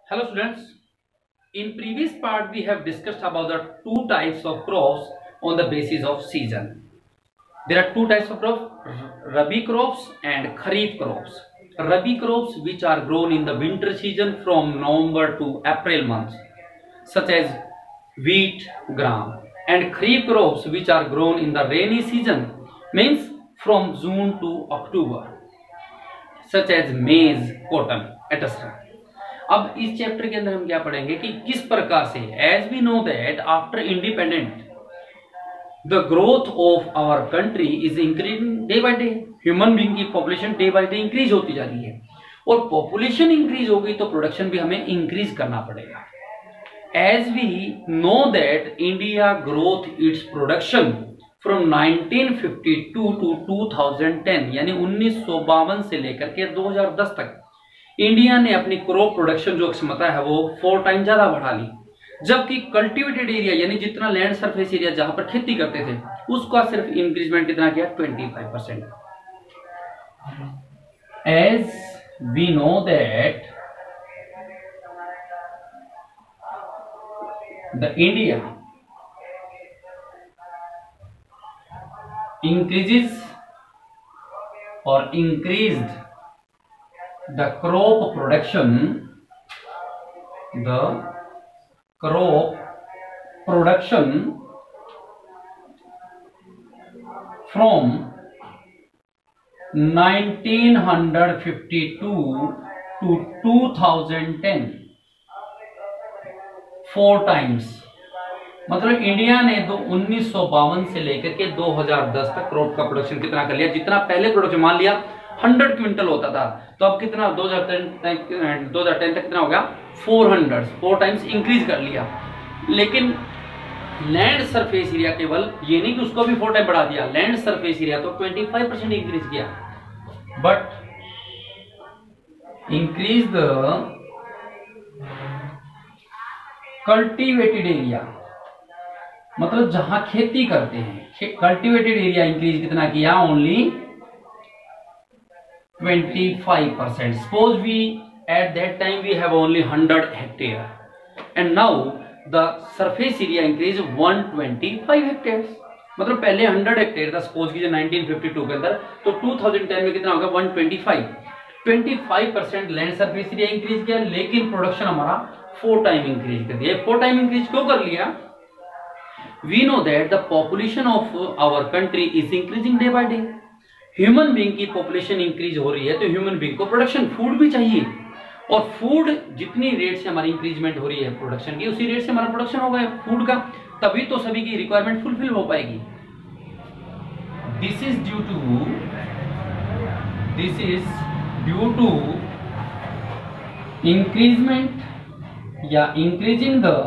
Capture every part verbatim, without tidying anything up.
Hello students, in previous part we have discussed about the two types of crops on the basis of season. There are two types of crops, Rabi crops and Kharif crops. Rabi crops which are grown in the winter season from November to April month, such as wheat, gram, and Kharif crops which are grown in the rainy season, means from June to October, such as maize, cotton, et cetera. अब इस chapter के अंदर हम क्या पढ़ेंगे कि किस प्रकार से as we know that after independent the growth of our country is increasing day by day. Human being की population day by day increase होती जा रही है और पॉपुलेशन इंक्रीज होगी तो प्रोडक्शन भी हमें इंक्रीज करना पड़ेगा. As we know that India growth its production from nineteen fifty two to two thousand ten, यानी उन्नीस सौ बावन से लेकर के दो हज़ार दस तक इंडिया ने अपनी क्रॉप प्रोडक्शन जो क्षमता है वो फोर टाइम ज्यादा बढ़ा ली, जबकि कल्टीवेटेड एरिया यानी जितना लैंड सरफेस एरिया जहां पर खेती करते थे उसका सिर्फ इंक्रीजमेंट कितना किया, twenty five percent. As we know that the India increases और increased the crop production the crop production from nineteen fifty-two to two thousand ten four times. मतलब इंडिया ने दो उन्नीस सौ बावन से लेकर के दो हज़ार दस तक क्रॉप का प्रोडक्शन कितना कर लिया. जितना पहले प्रोडक्शन मान लिया हंड्रेड क्विंटल होता था तो अब कितना दो हज़ार टेन तक कितना हो गया, four hundred, four times increase कर लिया. लेकिन लैंड सरफेस एरिया केवल ये नहीं कि उसको भी फोर टाइम बढ़ा दिया, लैंड सरफेस एरिया तो पच्चीस परसेंट इंक्रीज किया. But increase the cultivated area, मतलब जहां खेती करते हैं कल्टीवेटेड एरिया इंक्रीज कितना किया, only twenty-five percent. Suppose we at that time we have only one hundred hectare and now the surface area increase one hundred twenty-five hectares. मतलब पहले one hundred हेक्टेयर था सपोज कीजिए नाइनटीन फिफ्टी टू के अंदर, तो टू थाउजेंड टेन में कितना होगा, one hundred twenty-five. twenty-five percent land surface area increase किया, लेकिन प्रोडक्शन हमारा फोर टाइम इंक्रीज कर दिया. फोर टाइम इंक्रीज क्यों कर लिया? We know that the population of our country is increasing day by day. Human being की population increase हो रही है तो ह्यूमन बीइंग को प्रोडक्शन फूड भी चाहिए, और फूड जितनी रेट से हमारी इंक्रीजमेंट हो रही है प्रोडक्शन की, उसी रेट से हमारा प्रोडक्शन होगा फूड का, तभी तो सभी की रिक्वायरमेंट फुलफिल हो पाएगी. This is due to this is due to increment या increasing the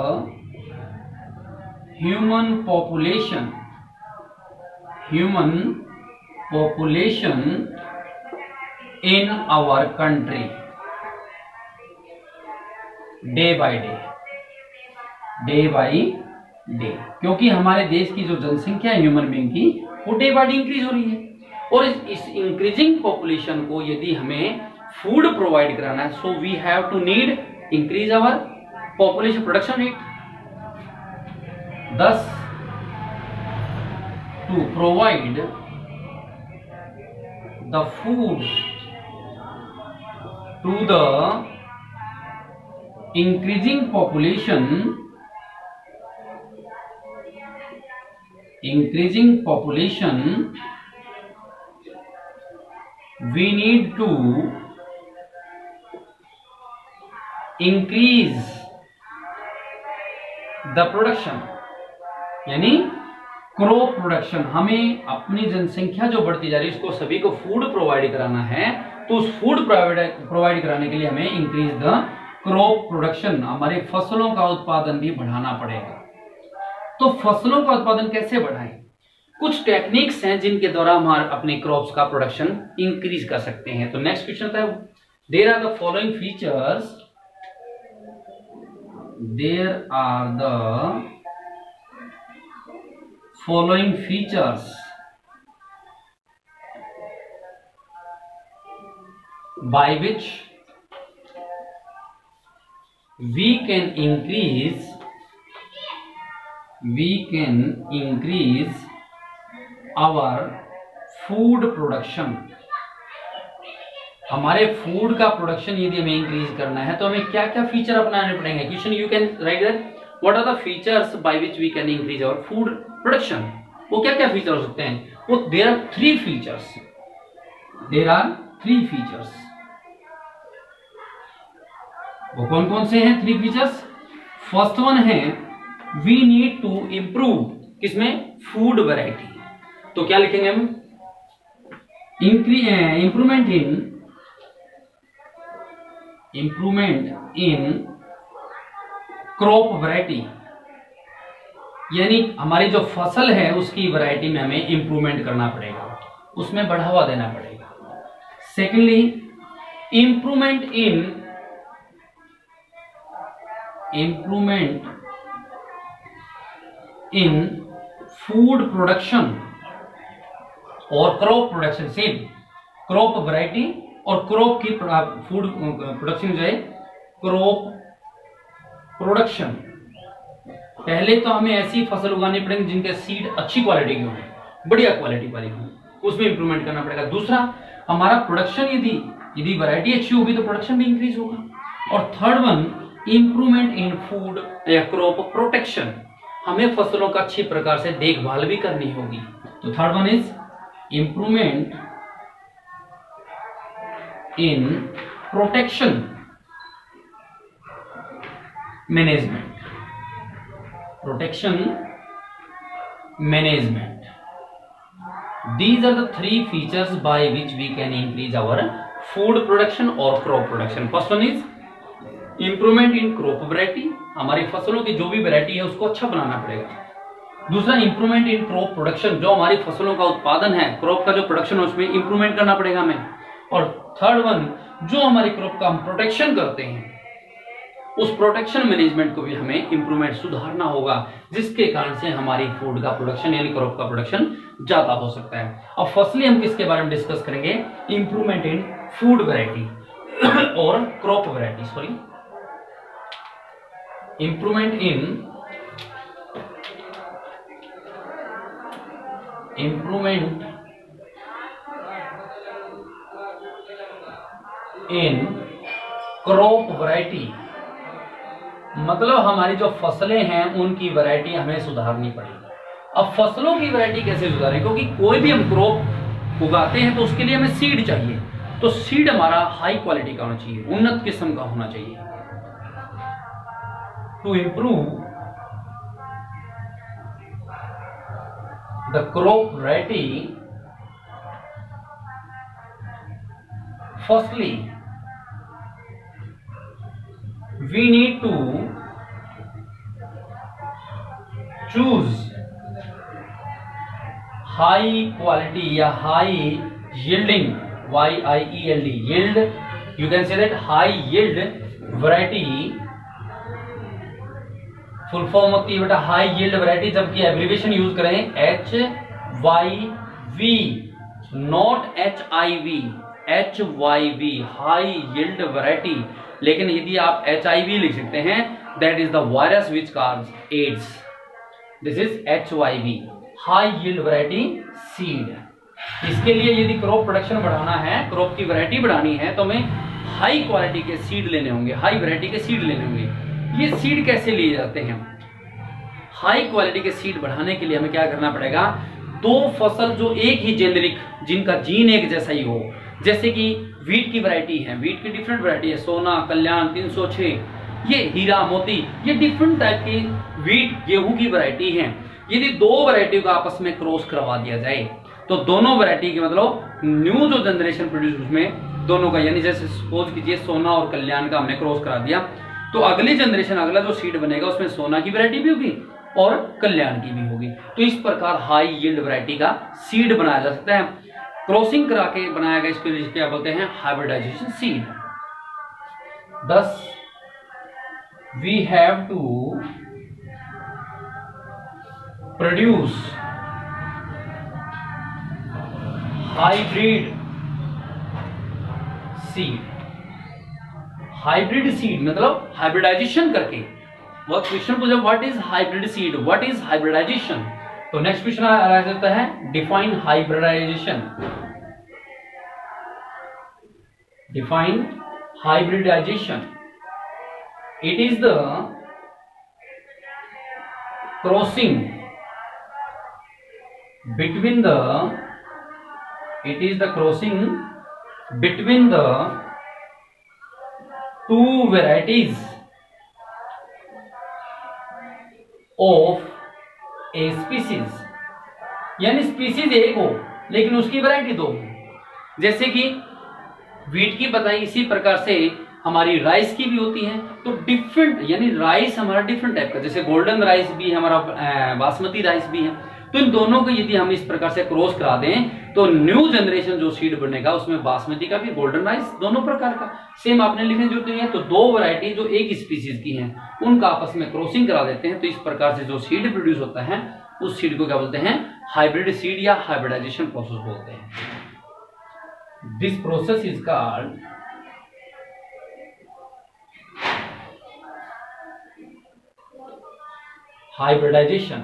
human population human population in our country day by day day by day. क्योंकि हमारे देश की जो जनसंख्या है ह्यूमन बीइंग की वो डे बाय डे इंक्रीज हो रही है, और इस, इस इंक्रीजिंग पॉपुलेशन को यदि हमें फूड प्रोवाइड कराना है, so we have to need increase our population production rate. thus to provide the food to the increasing population increasing population we need to increase the production, यानी crop production. हमें अपनी जनसंख्या जो बढ़ती जा रही है उसको सभी को फूड प्रोवाइड कराना है, तो उस फूड प्रोवाइड प्रोवाइड कराने के लिए हमें इंक्रीज द क्रॉप प्रोडक्शन, हमारे फसलों का उत्पादन भी बढ़ाना पड़ेगा. तो फसलों का उत्पादन कैसे बढ़ाएं? कुछ टेक्निक्स हैं जिनके द्वारा हम अपने क्रॉप्स का प्रोडक्शन इंक्रीज कर सकते हैं. तो नेक्स्ट क्वेश्चन था, there are the following features there are the following features by which we can increase we can increase our food production। हमारे फूड का प्रोडक्शन यदि हमें इंक्रीज करना है तो हमें क्या क्या फीचर अपनाने पड़ेंगे। Question you can write that, what are the features by which we can increase our food production. वो क्या क्या फीचर हो सकते हैं? वो there are three features there are three features वो कौन कौन से हैं थ्री फीचर्स? फर्स्ट वन है वी नीड टू इंप्रूव, किसमें? Food variety. तो क्या लिखेंगे हम? Improvement in improvement in crop variety, यानी हमारी जो फसल है उसकी वैरायटी में हमें इंप्रूवमेंट करना पड़ेगा, उसमें बढ़ावा देना पड़ेगा। Secondly, improvement in improvement in food production और crop production. Same, crop variety और क्रॉप की फूड प्रोडक्शन जो है क्रॉप प्रोडक्शन। पहले तो हमें ऐसी फसल उगानी पड़ेगी जिनके सीड अच्छी क्वालिटी की हो, बढ़िया क्वालिटी वाली हो, उसमें इंप्रूवमेंट करना पड़ेगा। दूसरा, हमारा प्रोडक्शन यदि यदि वैरायटी अच्छी होगी तो प्रोडक्शन भी इंक्रीज होगा। और third one, improvement in food या क्रॉप प्रोटेक्शन, हमें फसलों का अच्छी प्रकार से देखभाल भी करनी होगी। तो third one is improvement in protection management protection management These are the three features by which we can increase our food production or crop production. First one is improvement in crop variety, हमारी फसलों की जो भी variety है उसको अच्छा बनाना पड़ेगा। दूसरा, इंप्रूवमेंट इन क्रॉप प्रोडक्शन, जो हमारी फसलों का उत्पादन है, क्रॉप का जो प्रोडक्शन है उसमें इंप्रूवमेंट करना पड़ेगा हमें। और थर्ड वन, जो हमारी क्रॉप का हम प्रोटेक्शन करते हैं उस प्रोटेक्शन मैनेजमेंट को भी हमें इंप्रूवमेंट सुधारना होगा, जिसके कारण से हमारी फूड का प्रोडक्शन यानी क्रॉप का प्रोडक्शन ज्यादा हो सकता है। अब फर्स्टली हम किसके बारे में डिस्कस करेंगे? इंप्रूवमेंट इन फूड वैरायटी और crop variety, sorry improvement in improvement in crop variety, मतलब हमारी जो फसलें हैं उनकी वैरायटी हमें सुधारनी पड़ेगी। अब फसलों की वैरायटी कैसे सुधारें? क्योंकि कोई भी हम क्रॉप उगाते हैं तो उसके लिए हमें सीड चाहिए, तो सीड हमारा हाई क्वालिटी का होना चाहिए, उन्नत किस्म का होना चाहिए। To improve the crop variety, firstly we need to choose high quality या high yielding, Y I E L D, yield, you can say that high yield variety, full form होती है बेटा हाई यील्ड वैरायटी, जबकि abbreviation use करें H Y V, not H I V, H Y V, high yield variety. लेकिन यदि आप H I V लिख सकते हैं, that is the virus which cause AIDS, this is H Y V, high yield variety seed. इसके लिए यदि crop production बढ़ाना है, क्रॉप की वैरायटी बढ़ानी है, तो हमें हाई क्वालिटी के सीड लेने होंगे, हाई वैरायटी के सीड लेने होंगे। ये सीड कैसे लिए जाते हैं? हाई क्वालिटी के सीड बढ़ाने के लिए हमें क्या करना पड़ेगा? दो फसल जो एक ही जेनेरिक, जिनका जीन एक जैसा ही हो, जैसे कि वीट की वैरायटी है, वीट की डिफरेंट वैरायटी है, सोना, कल्याण, तीन सौ छह, ये हीरा, मोती, ये डिफरेंट टाइप की वीट गेहूं की वैरायटी है। यदि दो वैरायटी को आपस में क्रॉस करवा दिया जाए तो दोनों वैरायटी की मतलब न्यू जो जनरेशन प्रोड्यूस उसमें दोनों का, यानी जैसे सपोज कीजिए सोना और कल्याण का हमने क्रॉस करा दिया, तो अगली जनरेशन, अगला जो सीड बनेगा उसमें सोना की वैरायटी भी होगी और कल्याण की भी होगी। तो इस प्रकार हाई यील्ड वैरायटी का सीड बनाया जा सकता है, क्रॉसिंग करा के बनाया गया, इसके लिए क्या बोलते हैं? Hybridization seed. Thus we have to produce hybrid seed, hybrid seed मतलब हाइब्रिडाइजेशन करके। वह क्वेश्चन पूछा what is hybrid seed, what is hybridization. तो नेक्स्ट क्वेश्चन आ जाता है define hybridization. Define hybridization, it is the crossing between the it is the crossing between the two varieties of a species, यानी species एक हो लेकिन उसकी variety दो हो। जैसे कि वीट की बताई, इसी प्रकार से हमारी राइस की भी होती है। तो डिफरेंट यानी राइस हमारा डिफरेंट टाइप का, जैसे गोल्डन राइस भी है हमारा, बासमती राइस भी है। तो इन दोनों को यदि हम इस प्रकार से क्रॉस करा दें तो न्यू जनरेशन जो सीड बनेगा उसमें बासमती का भी, गोल्डन राइस, दोनों प्रकार का सेम आपने लिखने की जरूरत नहीं है। तो दो वैरायटी जो एक स्पीसीज की हैं उनका आपस में क्रॉसिंग करा देते हैं। तो इस प्रकार से जो सीड प्रोड्यूस होता है उस सीड को क्या बोलते हैं, हाइब्रिड सीड या हाइब्रिडाइजेशन प्रोसेस बोलते हैं। This process is called hybridization.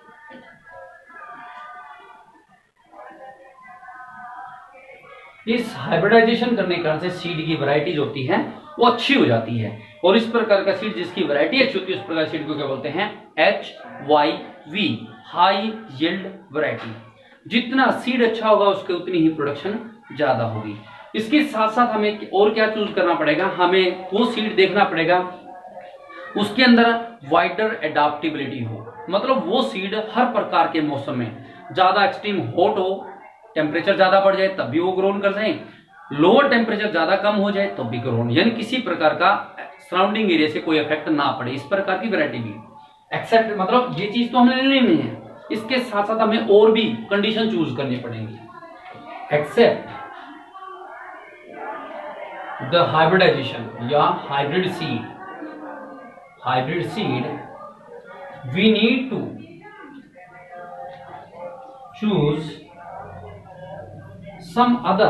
इस हाइब्रिडाइजेशन करने के कारण से सीड की वैरायटी जो होती है वो अच्छी हो जाती है, और इस प्रकार का सीड जिसकी वैरायटी अच्छी होती है उस प्रकार सीड को क्या बोलते हैं, H Y V, high yield variety. जितना सीड अच्छा होगा उसके उतनी ही प्रोडक्शन ज्यादा होगी। इसके साथ साथ हमें और क्या चूज करना पड़ेगा, हमें वो सीड देखना पड़ेगा उसके अंदर वाइडर एडाप्टेबिलिटी हो, मतलब वो सीड हर प्रकार के मौसम में, ज्यादा एक्सट्रीम हॉट हो, टेम्परेचर ज्यादा बढ़ जाए तब भी वो ग्रोन कर जाए, लोअर टेम्परेचर ज्यादा कम हो जाए तब भी ग्रोन, यानी किसी प्रकार का सराउंडिंग एरिया से कोई इफेक्ट ना पड़े, इस प्रकार की वैरायटी भी एक्सेप्ट, मतलब ये चीज तो हमने ले लेनी है। इसके साथ साथ हमें और भी कंडीशन चूज करनी पड़ेंगी। एक्सेप्ट द हाइब्रिडाइजेशन या hybrid seed, hybrid seed we need to choose some other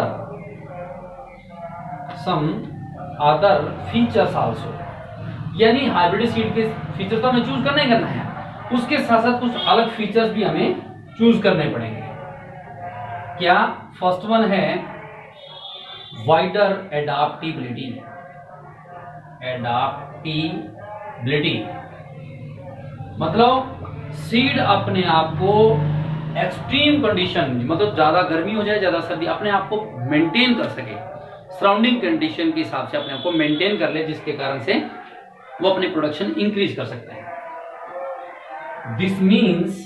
some other features also, यानी हाइब्रिड सीड के फीचर तो हमें चूज करना ही करना है, उसके साथ साथ कुछ अलग फीचर्स भी हमें चूज करने पड़ेंगे। क्या? फर्स्ट वन है वाइडर एडाप्टेबिलिटी, एडाप्टेबिलिटी मतलब सीड अपने आप को एक्सट्रीम कंडीशन, मतलब ज्यादा गर्मी हो जाए ज्यादा सर्दी, अपने आप को मेंटेन कर सके, सराउंडिंग कंडीशन के हिसाब से अपने आप को मेंटेन कर ले, जिसके कारण से वो अपनी प्रोडक्शन इंक्रीज कर सकता है। This means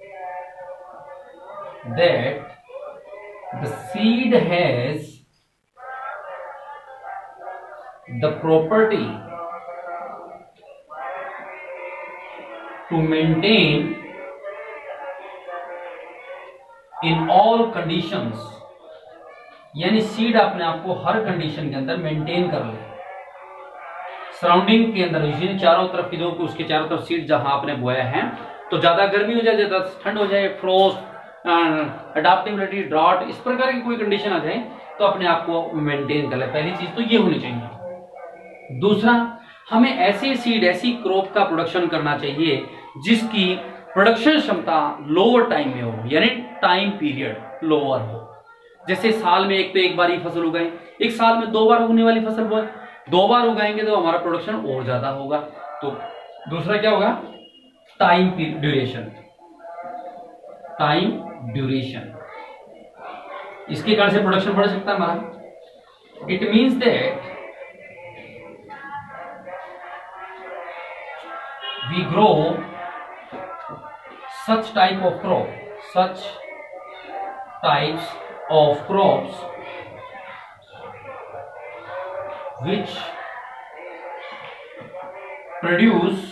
that the seed has the property to maintain in all conditions, यानी सीड अपने आप को हर कंडीशन के अंदर मेंटेन कर ले, सराउंडिंग के अंदर, यानी चारों तरफ की जो उसके चारों तरफ सीड जहां आपने बोया है, तो ज्यादा गर्मी हो जाए, ज्यादा ठंड हो जाए, फ्रोस्ट, अडाप्टेबिलिटी, ड्रॉट, इस प्रकार की कोई कंडीशन आ जाए तो अपने आप को मेंटेन कर ले। पहली चीज तो ये होनी चाहिए। दूसरा, हमें ऐसे सीड, ऐसी क्रॉप का प्रोडक्शन करना चाहिए जिसकी प्रोडक्शन क्षमता लोअर टाइम में हो, यानी टाइम पीरियड लोअर हो। जैसे साल में एक तो एक बार ही फसल उगाए, एक साल में दो बार उगने वाली फसल बोए, दो बार उगाएंगे तो हमारा प्रोडक्शन और ज्यादा होगा। तो दूसरा क्या होगा, टाइम ड्यूरेशन, टाइम ड्यूरेशन, इसके कारण से प्रोडक्शन बढ़ सकता है हमारा। It means that we grow such type of crop, such types of crops which produce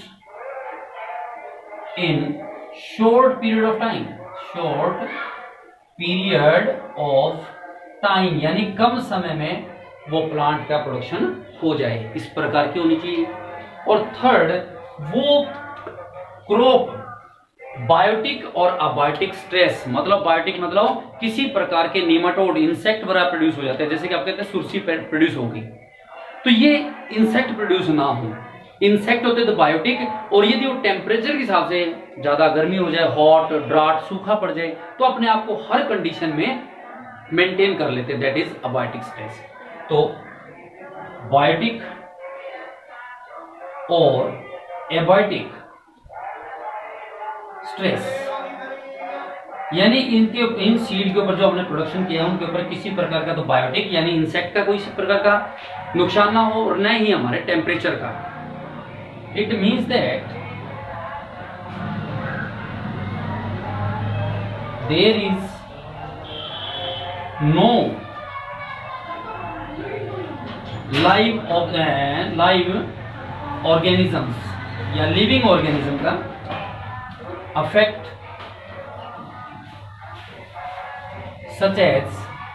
in short period of time, short period of time, यानी कम समय में वो प्लांट का प्रोडक्शन हो जाए, इस प्रकार की होनी चाहिए। और थर्ड, वो क्रॉप बायोटिक और अबायोटिक स्ट्रेस, मतलब बायोटिक मतलब किसी प्रकार के नीमाटोड, इंसेक्ट वगैरह प्रोड्यूस हो जाते हैं, जैसे कि आप कहते हैं सुरसी प्रोड्यूस होगी, तो ये इंसेक्ट प्रोड्यूस ना हो। इंसेक्ट होते तो बायोटिक, और यदि वो टेम्परेचर के हिसाब से ज्यादा गर्मी हो जाए, हॉट, ड्राट, सूखा पड़ जाए, तो अपने आप को हर कंडीशन में मेंटेन कर लेते हैं, दैट इज अबायोटिक स्ट्रेस। तो बायोटिक और एबायोटिक स्ट्रेस यानी इनके इन सीड के ऊपर जो हमने प्रोडक्शन किया है उनके ऊपर किसी प्रकार का तो बायोटिक यानी इंसेक्ट का कोई प्रकार का नुकसान ना हो, और न ही हमारे टेम्परेचर का। It means that there is no live live organisms या लिविंग ऑर्गेनिज्म का अफेक्ट सच एज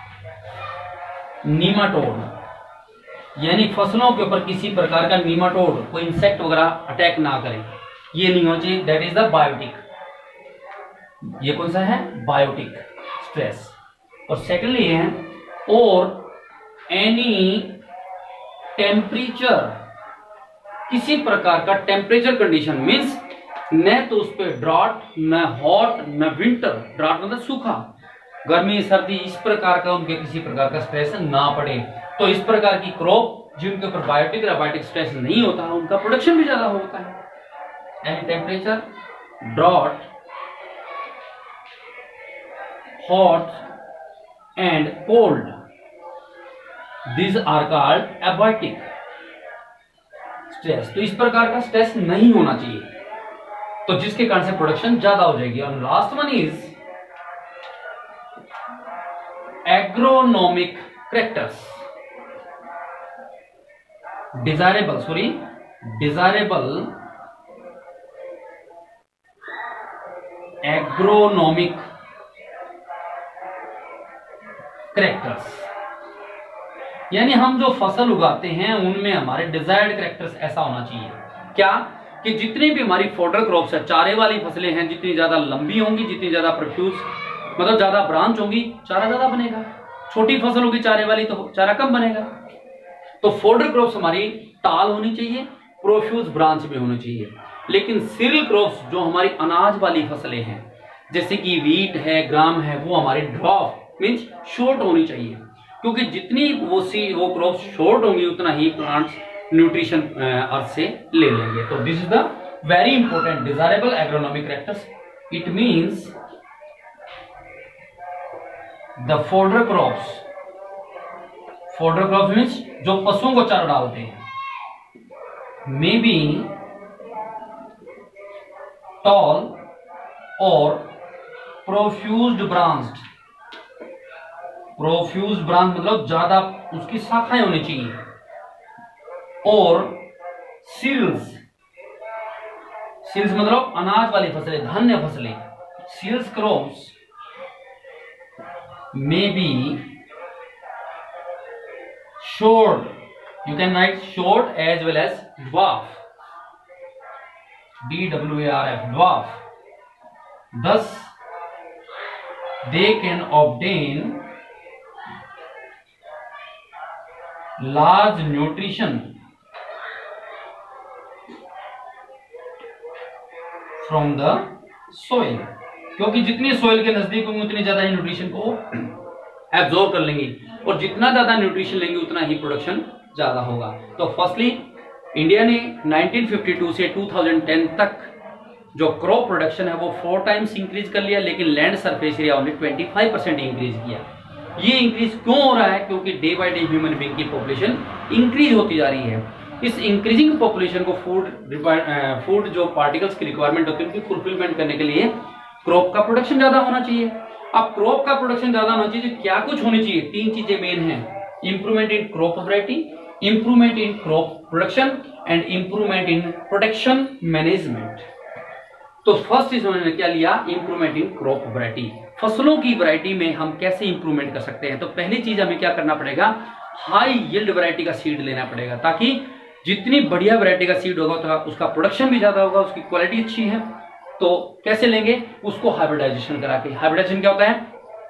नीमाटोड यानी फसलों के ऊपर किसी प्रकार का नीमाटोड, कोई इंसेक्ट वगैरह अटैक ना करे, ये नहीं होना चाहिए, दैट इज द बायोटिक। ये कौन सा है? Biotic stress. और सेकेंडली है और एनी टेम्परेचर, किसी प्रकार का टेम्परेचर कंडीशन मीन्स न तो उस पर ड्राट, न हॉट, न विंटर। ड्राट मतलब सूखा, गर्मी, सर्दी, इस प्रकार का उनके किसी प्रकार का स्ट्रेस ना पड़े। तो इस प्रकार की क्रॉप जिनके ऊपर बायोटिक या बायोटिक स्ट्रेस नहीं होता, उनका प्रोडक्शन भी ज्यादा होता है। And temperature, drought, hot and cold, these are called abiotic stress. तो इस प्रकार का स्ट्रेस नहीं होना चाहिए, तो जिसके कारण से प्रोडक्शन ज्यादा हो जाएगी। और last one is agronomic characters, desirable sorry desirable agronomic characters यानी हम जो फसल उगाते हैं उनमें हमारे डिजायर्ड कैरेक्टर्स ऐसा होना चाहिए। क्या? कि जितनी भी हमारी फोडर क्रॉप्स है, चारे वाली फसलें हैं, जितनी ज्यादा लंबी होंगी, जितनी ज्यादा प्रोफ्यूज मतलब ज्यादा ब्रांच होंगी, चारा ज्यादा बनेगा। छोटी फसल होगी चारे वाली तो चारा कम बनेगा। तो फोडर क्रॉप्स हमारी टाल होनी चाहिए, प्रोफ्यूज ब्रांच भी होनी चाहिए। लेकिन सीरियल क्रॉप्स जो हमारी अनाज वाली फसलें हैं जैसे कि वीट है, ग्राम है, वो हमारी ड्रॉप मीन्स शॉर्ट होनी चाहिए, क्योंकि जितनी वो सी वो क्रॉप्स शॉर्ट होंगी उतना ही प्लांट्स न्यूट्रिशन अर्थ से ले लेंगे। तो this is the very important desirable agronomic characters. It means the fodder crops, fodder crops means जो पशुओं को चारा डालते हैं, मे बी टॉल और प्रोफ्यूज्ड ब्रांच्ड। प्रोफ्यूज ब्रांच मतलब ज्यादा उसकी शाखाएं होनी चाहिए। और सील्स, सील्स मतलब अनाज वाली फसलें, धान्य फसलें। Cereals crops may be short, you can write short as well as dwarf, D W A R F, dwarf. Thus they can obtain large nutrition from the soil, क्योंकि जितनी सोइल के नजदीक होंगे उतनी ज्यादा ही न्यूट्रिशन को एब्जॉर्ब कर लेंगे, और जितना ज्यादा न्यूट्रिशन लेंगे उतना ही प्रोडक्शन ज्यादा होगा। तो फर्स्टली इंडिया ने नाइनटीन फिफ्टी टू से टू थाउजेंड टेन तक जो क्रॉप प्रोडक्शन है वो फोर टाइम्स इंक्रीज कर लिया, लेकिन land surface area only twenty five percent increase किया। ये इंक्रीज क्यों हो रहा है? क्योंकि day by day human being की पॉपुलेशन इंक्रीज होती जा रही है। इस इंक्रीजिंग पॉपुलेशन को फूड फूड जो पार्टिकल्स की रिक्वायरमेंट होती है उनकी फुलफिलमेंट करने के लिए क्रॉप का प्रोडक्शन ज्यादा होना चाहिए। अब क्रॉप का प्रोडक्शन ज्यादा होना चाहिए, क्या कुछ होनी चाहिए? तीन चीजें मेन हैं: improvement in crop variety, improvement in crop production and improvement in protection management. तो फर्स्ट इज उन्होंने क्या लिया? Improvement in crop variety. फसलों की वैरायटी में हम कैसे इंप्रूवमेंट कर सकते हैं? तो पहली चीज हमें क्या करना पड़ेगा? हाई यील्ड वैरायटी का सीड लेना पड़ेगा, ताकि जितनी बढ़िया वैरायटी का सीड होगा तो उसका प्रोडक्शन भी ज्यादा होगा, उसकी क्वालिटी अच्छी है। तो कैसे लेंगे? उसको हाइब्रिडाइजेशन करा के। हाइब्रिडाइजेशन क्या होता है?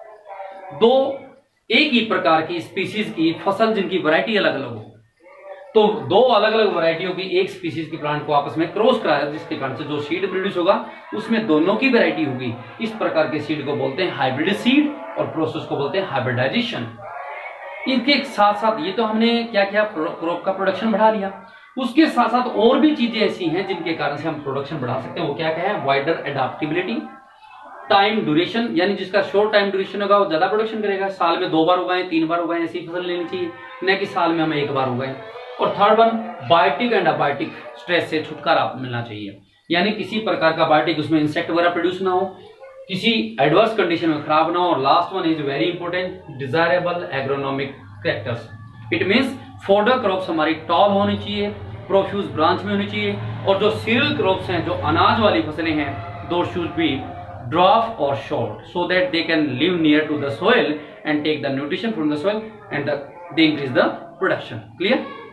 दो एक ही प्रकार की स्पीसीज की फसल जिनकी वैरायटी अलग अलग हो, तो दो अलग अलग वैरायटियों की एक स्पीसीज की प्लांट को आपस में क्रॉस कराया, जिसके कारण से जो सीड प्रोड्यूस होगा उसमें दोनों की वैरायटी होगी। इस प्रकार के सीड को बोलते हैं हाइब्रिड सीड और प्रोसेस को बोलते हैं हाइब्रिडाइजेशन। इनके साथ साथ ये तो हमने क्या क्या क्रॉप का प्रोडक्शन बढ़ा लिया, उसके साथ साथ और भी चीजें ऐसी हैं जिनके कारण से हम प्रोडक्शन बढ़ा सकते हैं। वो क्या क्या है? वाइडर एडाप्टिबिलिटी, टाइम ड्यूरेशन, यानी जिसका शॉर्ट टाइम ड्यूरेशन होगा वो ज्यादा प्रोडक्शन करेगा, साल में दो बार उगाएं, तीन बार उगाएं, ऐसी फसल लेनी चाहिए, न कि साल में हमें एक बार उगाएं। और third one, biotic and abiotic stress से छुटकारा मिलना चाहिए, यानी किसी प्रकार का बायोटिक उसमें इंसेक्ट वगैरह प्रोड्यूस ना हो, किसी एडवर्स कंडीशन में खराब ना हो। और last one is very important, desirable agronomic characters. It means fodder crops हमारी टॉल होनी चाहिए, प्रोफ्यूज ब्रांच में होनी चाहिए, और जो सीरियल क्रॉप्स हैं, जो अनाज वाली फसलें हैं, दो शुड बी ड्वार्फ और short, so that they can live near to the soil and take the nutrition from the soil and they increase the production. Clear?